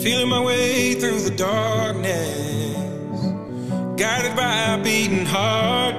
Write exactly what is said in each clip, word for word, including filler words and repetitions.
Feeling my way through the darkness, guided by a beating heart.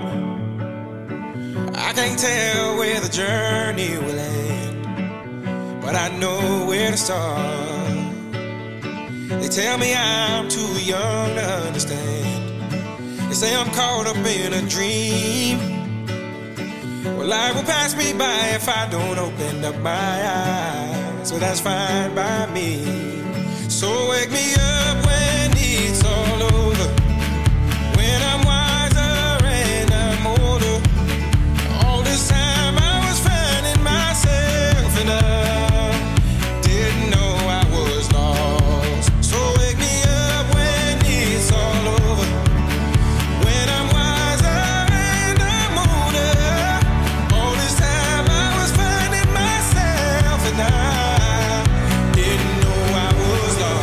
I can't tell where the journey will end, but I know where to start. They tell me I'm too young to understand. They say I'm caught up in a dream. Well, life will pass me by if I don't open up my eyes. So that's fine by me. So wake me up when it's all over, when I'm wiser and I'm older. All this time I was finding myself and I didn't know I was lost. So wake me up when it's all over, when I'm wiser and I'm older. All this time I was finding myself and I didn't know I was lost.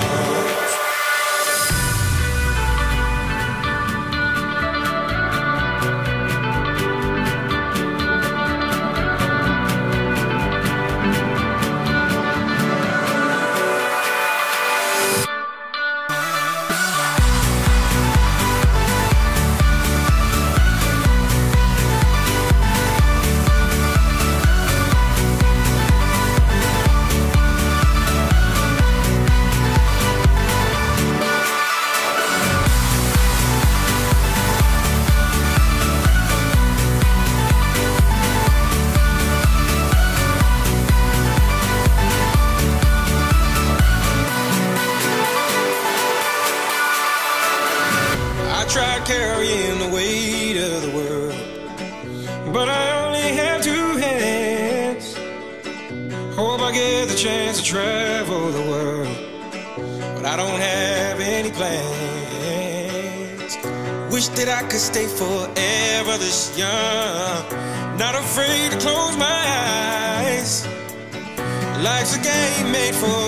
I tried carrying the weight of the world, but I only have two hands. Hope I get the chance to travel the world, but I don't have any plans. Wish that I could stay forever this young, not afraid to close my eyes. Life's a game made for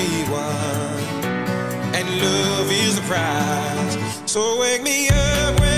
everyone, and love is the prize. So wake me up when